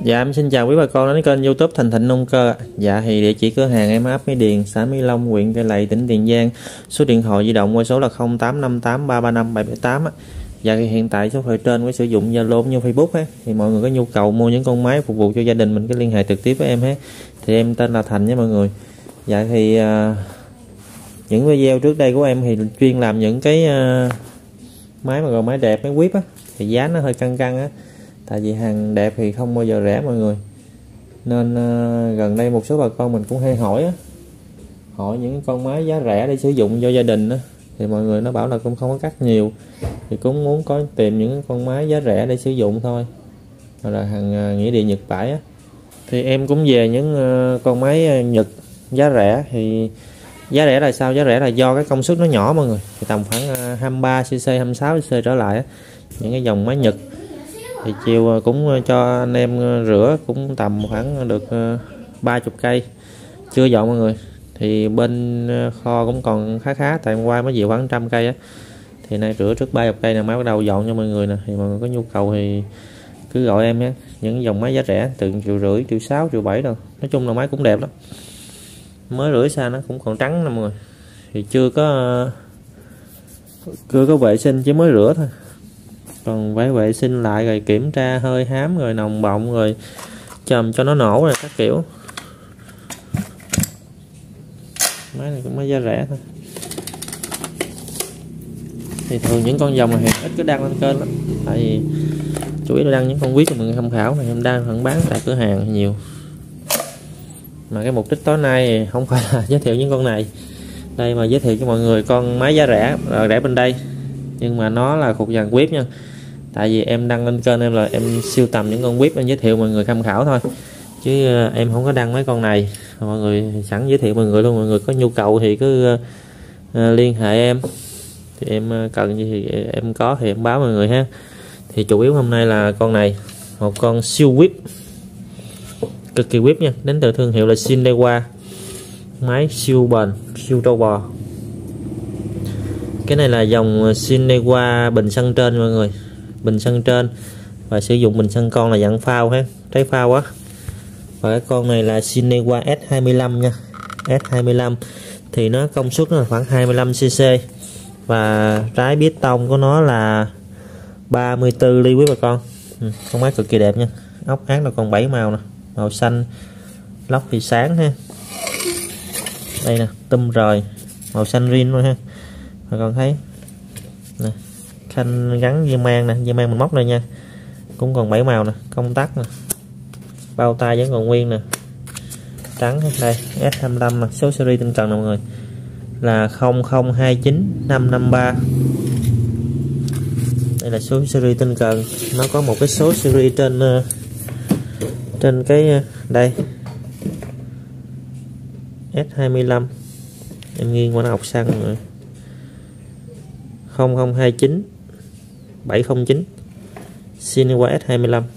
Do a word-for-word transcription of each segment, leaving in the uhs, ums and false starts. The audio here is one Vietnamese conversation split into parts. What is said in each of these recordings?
Dạ em xin chào quý bà con đến kênh YouTube Thành Thịnh Nông Cơ. Dạ thì địa chỉ cửa hàng em ấp Mỹ Điền, xã Mỹ Long, huyện Cai Lậy, tỉnh Tiền Giang. Số điện thoại di động qua số là không tám năm tám ba ba năm bảy bảy tám. Dạ thì hiện tại số điện thoại trên có sử dụng Zalo như Facebook á, thì mọi người có nhu cầu mua những con máy phục vụ cho gia đình mình cứ liên hệ trực tiếp với em hết. Thì em tên là Thành nha mọi người. Dạ thì uh, những video trước đây của em thì chuyên làm những cái uh, máy mà gọi máy đẹp, máy whip á, thì giá nó hơi căng căng á. Tại vì hàng đẹp thì không bao giờ rẻ mọi người, nên uh, gần đây một số bà con mình cũng hay hỏi á, hỏi những con máy giá rẻ để sử dụng cho gia đình á, thì mọi người nó bảo là cũng không có cắt nhiều, thì cũng muốn có tìm những con máy giá rẻ để sử dụng thôi, hoặc là hàng uh, nghĩa địa Nhật bãi á. Thì em cũng về những uh, con máy Nhật giá rẻ. Thì giá rẻ là sao? Giá rẻ là do cái công suất nó nhỏ mọi người, thì tầm khoảng uh, hai mươi ba xê xê, hai mươi sáu xê xê trở lại á, những cái dòng máy Nhật. Thì chiều cũng cho anh em rửa cũng tầm khoảng được ba mươi cây chưa dọn mọi người. Thì bên kho cũng còn khá khá, tại hôm qua mới về khoảng trăm cây á, thì nay rửa trước ba mươi cây này mới bắt đầu dọn cho mọi người nè. Thì mọi người có nhu cầu thì cứ gọi em nhé, những dòng máy giá rẻ từ triệu rưỡi, triệu sáu, triệu bảy đâu, nói chung là máy cũng đẹp lắm. Mới rửa xa nó cũng còn trắng nè mọi người, thì chưa có chưa có vệ sinh, chỉ mới rửa thôi, còn phải vệ sinh lại rồi kiểm tra hơi hám rồi nồng bọng rồi chầm cho nó nổ rồi các kiểu. Máy này cũng mới giá rẻ thôi. Thì thường những con dòng này ít có đăng lên kênh lắm, tại vì chủ yếu là đăng những con viết của mình tham khảo này, em đang vẫn bán tại cửa hàng nhiều. Mà cái mục đích tối nay không phải là giới thiệu những con này đây, mà giới thiệu cho mọi người con máy giá rẻ rẻ bên đây, nhưng mà nó là thuộc dàn whip nha. Tại vì em đăng lên kênh em là em siêu tầm những con whip, em giới thiệu mọi người tham khảo thôi, chứ em không có đăng mấy con này. Mọi người sẵn giới thiệu mọi người luôn, mọi người có nhu cầu thì cứ uh, liên hệ em, thì em cần gì thì em có thì em báo mọi người ha. Thì chủ yếu hôm nay là con này, một con siêu whip, cực kỳ whip nha, đến từ thương hiệu là Shinewa, máy siêu bền, siêu trâu bò. Cái này là dòng Shinewa bình xăng trên mọi người, bình xăng trên, và sử dụng bình xăng con là dạng phao ha, trái phao á. Và cái con này là Shinewa S hai mươi lăm nha, S hai mươi lăm thì nó công suất nó là khoảng hai mươi lăm xê xê, và trái bít tông của nó là ba mươi tư ly quý bà con. Ừ, con máy cực kỳ đẹp nha, ốc ác là còn bảy màu nè, màu xanh, lóc thì sáng ha. Đây nè, tum rồi, màu xanh rin luôn ha. Bà con thấy nè, khanh gắn dây mang nè, dây mang mình móc đây nha, cũng còn bảy màu nè, công tắc nè, bao tay vẫn còn nguyên nè, trắng hết. Đây S hai mươi lăm nè, số series tinh trần nè mọi người là không không hai chín năm năm ba. Đây là số series tinh trần, nó có một cái số series trên trên cái đây S hai mươi lăm, em nghiêng qua nó học xăng rồi, không không hai chín bảy không chín Shinewa S hai mươi lăm.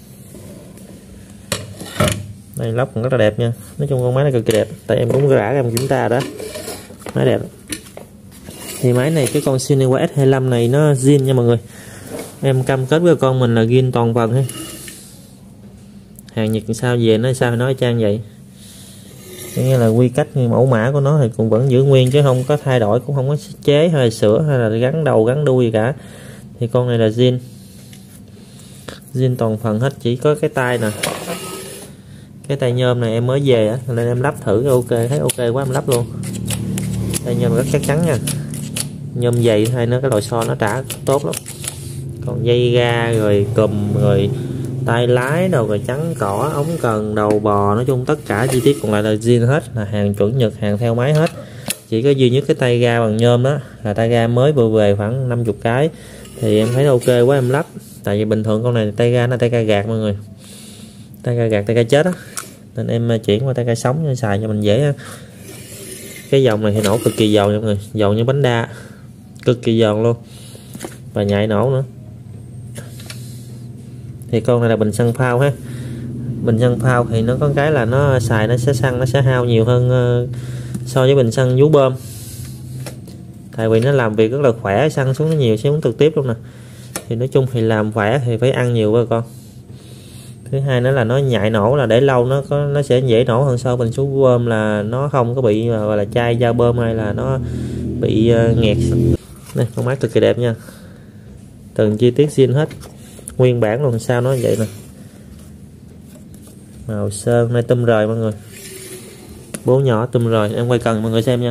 Đây lóc cũng rất là đẹp nha, nói chung con máy này cực kỳ đẹp, tại em cũng rã em kiểm tra đó, máy đẹp. Thì máy này, cái con Shinewa S hai mươi lăm này nó zin nha mọi người, em cam kết với con mình là zin toàn phần ha. Hàng Nhật sao về nó sao thì nói trang vậy, nghĩa là quy cách mẫu mã của nó thì cũng vẫn giữ nguyên, chứ không có thay đổi, cũng không có chế hay là sửa hay là gắn đầu gắn đuôi gì cả. Thì con này là zin zin toàn phần hết, chỉ có cái tay nè, cái tay nhôm này em mới về á, nên em lắp thử ok, thấy ok quá em lắp luôn. Tay nhôm rất chắc chắn nha, nhôm dày hay nữa, cái loại xo nó trả tốt lắm. Còn dây ga rồi cùm rồi tay lái đầu rồi trắng cỏ, ống cần, đầu bò, nói chung tất cả chi tiết còn lại là zin hết, là hàng chuẩn Nhật, hàng theo máy hết. Chỉ có duy nhất cái tay ga bằng nhôm đó là tay ga mới vừa về khoảng năm mươi cái, thì em thấy ok quá em lắp. Tại vì bình thường con này tay ga nó tay ga gạt mọi người, tay ga gạt, tay ga chết á, nên em chuyển qua tay ga sống để xài cho mình dễ. Cái dòng này thì nổ cực kỳ giòn nha mọi người, giòn như bánh đa, cực kỳ giòn luôn, và nhạy nổ nữa. Thì con này là bình xăng phao ha, bình xăng phao thì nó có cái là nó xài nó sẽ xăng nó sẽ hao nhiều hơn uh, so với bình xăng vú bơm, tại vì nó làm việc rất là khỏe, xăng xuống nó nhiều, xuống trực tiếp luôn nè. Thì nói chung thì làm khỏe thì phải ăn nhiều với con. Thứ hai nữa là nó nhạy nổ, là để lâu nó có nó sẽ dễ nổ hơn so với bình số bơm, là nó không có bị gọi là chai dao bơm hay là nó bị uh, nghẹt. Đây, con máy cực kỳ đẹp nha, từng chi tiết zin hết, nguyên bản luôn, sao nó vậy nè, màu sơn này tum rời mọi người, bố nhỏ tum rời. Em quay cần mọi người xem nha.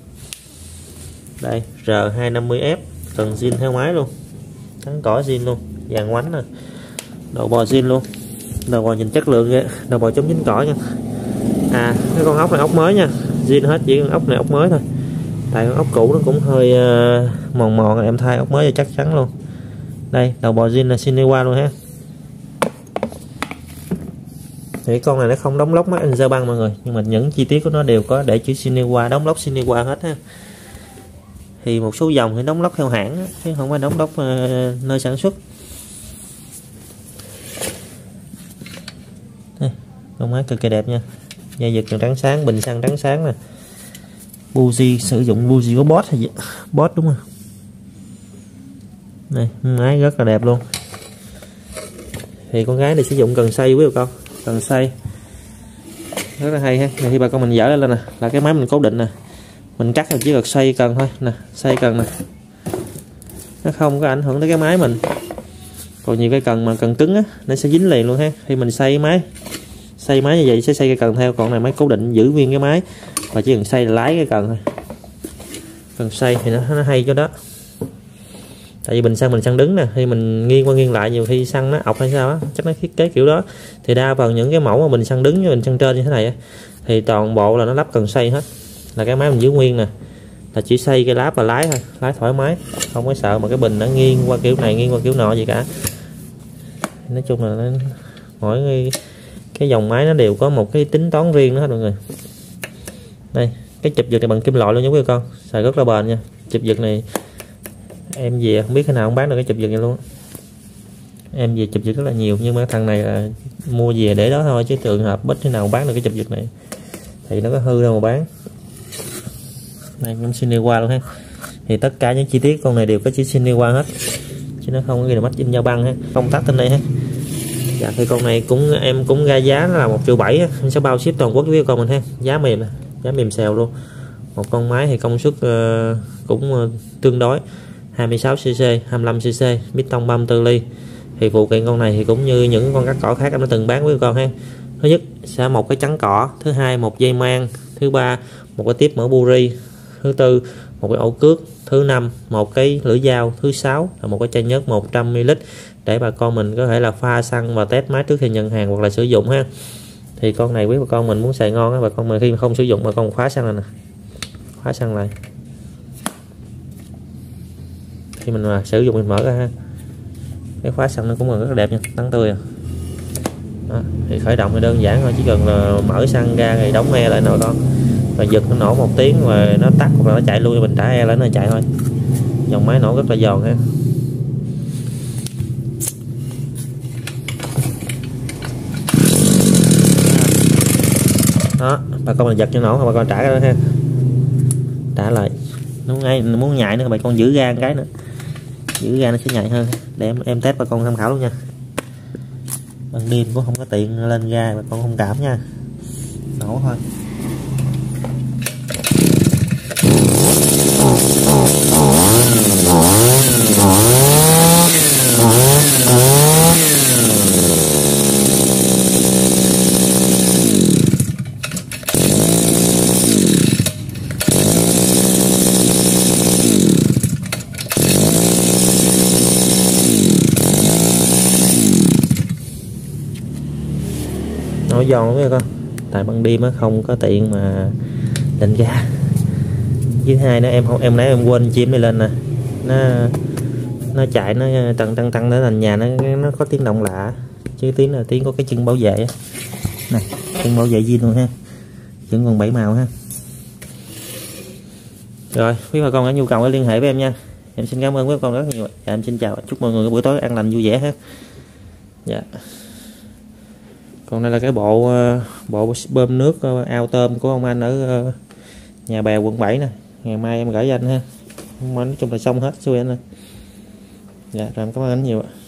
Đây R hai năm mươi F, cần zin theo máy luôn, trắng cỏ zin luôn, vàng ngoánh nè, đầu bò zin luôn, đầu bò nhìn chất lượng ghê, đầu bò chống dính cỏ nha. À cái con ốc này ốc mới nha, zin hết, chỉ con ốc này ốc mới thôi, tại con ốc cũ nó cũng hơi uh, mòn mòn, em thay ốc mới cho chắc chắn luôn. Đây đầu bò zin là Shinnewa luôn ha. Thì con này nó không đóng lốc mắt anh ra băng mọi người, nhưng mà những chi tiết của nó đều có để chữ Shinnewa, đóng lốc Shinnewa hết ha. Thì một số dòng thì đóng lốc theo hãng chứ không phải đóng lốc uh, nơi sản xuất. Đây, con máy cực kỳ đẹp nha, dây giật trắng sáng, bình xăng trắng sáng nè, buji sử dụng buji của Bosch hay gì, Bosch đúng không? Này máy rất là đẹp luôn. Thì con gái này sử dụng cần xoay quý bà con, cần xoay rất là hay ha. Này khi bà con mình dở lên nè, là cái máy mình cố định nè, mình cắt là chỉ cần xoay cần thôi nè, xoay cần nè, nó không có ảnh hưởng tới cái máy mình. Còn nhiều cái cần mà cần cứng á, nó sẽ dính liền luôn ha. Khi mình xoay máy xoay máy như vậy sẽ xoay cái cần theo, còn này máy cố định giữ nguyên cái máy, và chỉ cần xoay là lái cái cần thôi. Cần xoay thì nó, nó hay cho đó. Tại vì bình xăng mình xăng đứng nè, khi mình nghiêng qua nghiêng lại nhiều khi xăng nó ọc hay sao á, chắc nó thiết kế kiểu đó. Thì đa phần những cái mẫu mà mình xăng đứng với mình xăng trên như thế này á, thì toàn bộ là nó lắp cần xoay hết, là cái máy mình giữ nguyên nè, là chỉ xoay cái láp và lái thôi, lái thoải mái, không có sợ mà cái bình nó nghiêng qua kiểu này nghiêng qua kiểu nọ gì cả. Nói chung là nó, mỗi cái, cái dòng máy nó đều có một cái tính toán riêng đó hết mọi người. Đây cái chụp giật này bằng kim loại luôn nha quý con, xài rất là bền nha. Chụp giật này em về không biết khi nào không bán được cái chụp giật này luôn. Em về chụp giật rất là nhiều, nhưng mà thằng này là mua về để đó thôi, chứ trường hợp bất thế nào bán được cái chụp giật này thì nó có hư đâu mà bán. Đây cũng Shinnewa luôn ha. Thì tất cả những chi tiết con này đều có chữ Shinnewa hết, chứ nó không có ghi là made in dao băng ha, công tắc trên đây ha. Dạ thì con này cũng em cũng ra giá là một triệu bảy, em sẽ bao ship toàn quốc với con mình ha, giá mềm giá mềm xèo luôn. Một con máy thì công suất uh, cũng uh, tương đối hai mươi sáu xê xê, hai mươi lăm xê xê, piston ba mươi tư ly. Thì phụ kiện con này thì cũng như những con cắt cỏ khác em đã từng bán với con ha. Thứ nhất sẽ một cái chắn cỏ, thứ hai một dây mang, thứ ba một cái tiếp mở buri, thứ tư một cái ổ cước, thứ năm một cái lưỡi dao, thứ sáu là một cái chai nhớt một trăm mi li lít để bà con mình có thể là pha xăng và test máy trước khi nhận hàng hoặc là sử dụng ha. Thì con này quý bà con mình muốn xài ngon á, bà con mình khi mà không sử dụng bà con khóa xăng này nè, khóa xăng lại, khi mình mà sử dụng mình mở ra ha, cái khóa xăng nó cũng còn rất là đẹp nha, trắng tươi à. Đó, thì khởi động thì đơn giản thôi, chỉ cần là mở xăng ra thì đóng e lại nồi con, và giật nó nổ một tiếng và nó tắt hoặc là nó chạy luôn, mình trả e lại nó chạy thôi. Dòng máy nổ rất là giòn ha. Đó bà con mình giật cho nổ, bà con trả cái đó ha, trả lại. Nó ngay muốn nhảy nữa bà con giữ ga một cái nữa, giữ ga nó sẽ nhạy hơn. Để em em test bà con tham khảo luôn nha. Ban đêm cũng không có tiện lên ga, bà con không cảm nha, nổ thôi. Nổi giòn luôn con, tại ban đêm á không có tiện mà lên ga. Với hai nữa em không em nãy em quên chim này lên nè, nó nó chạy nó tăng tăng tăng đến thành nhà nó nó có tiếng động lạ, chứ tiếng là tiếng có cái chân bảo vệ á. Này chân bảo vệ zin luôn ha, vẫn còn bảy màu ha. Rồi quý bà con có nhu cầu hãy liên hệ với em nha. Em xin cảm ơn quý bà con rất nhiều. Dạ, em xin chào, chúc mọi người buổi tối an lành vui vẻ ha. Dạ. Còn đây là cái bộ bộ bơm nước ao tôm của ông anh ở Nhà Bè quận bảy nè, ngày mai em gửi cho anh ha. Nói chung là xong hết xuôi anh ơi. Dạ rồi em cảm ơn anh nhiều ạ.